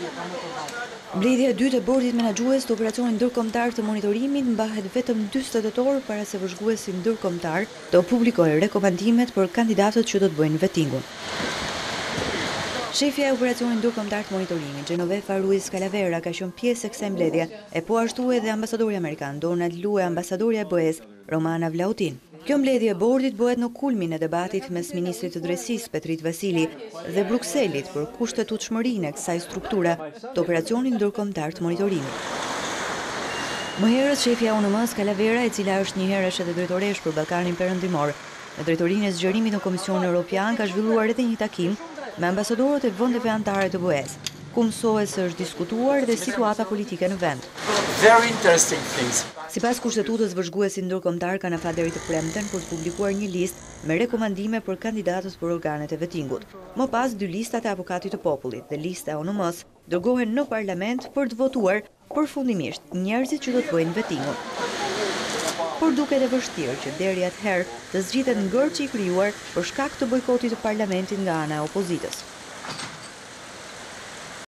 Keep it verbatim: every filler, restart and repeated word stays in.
Mbledhja e dytë e bordit menaxhues të operacionit ndërkombëtar të monitorimit mbahet vetëm dyzet tetor para se vëzhguesi ndërkombëtar të publikojë rekomandimet për kandidatët që do të bëjnë vettingun. Shefja e operacionit ndërkombëtar të monitorimit, Genoveva Ruiz Calavera, ka qenë pjesë e kësaj mbledhje, e po ashtu edhe ambasadori amerikan Donald Lu e ambasadorja e B E S Romana Vlautin. Kjo mbledhje e bordit bëhet në kulmin e debatit mes ministrit të drejtësisë Petrit Vasili dhe Brukselit për kushtetutshmërinë e kësaj strukture të operacionit ndërkombëtar të monitorimit. Më herët shefja e U N M-s Calavera, e cila është një herë edhe drejtoresh për Ballkanin Perëndimor, në drejtorinë e zgjerimit në Komisionin Evropian, ka zhvilluar edhe një takim me ambasadorët e vendeve anëtare të B E S, ku mësohet se është diskutuar dhe situata politike në vend. Very interesting things. Sipas kushtetutës, vëzhguesi ndërkombëtar ka në fat deri të premten për të publikuar një listë me rekomandime për kandidatët për organet e vettingut. Më pas, dy listat e avokatit të popullit dhe lista e U N M-s dërgohen në parlament për të votuar përfundimisht njerëzit që do të bëjnë vettingun. Por duket e vështirë që deri atëherë të zgjitet ngërçi i krijuar për shkak të bojkotit të parlamentit nga ana e opozitës.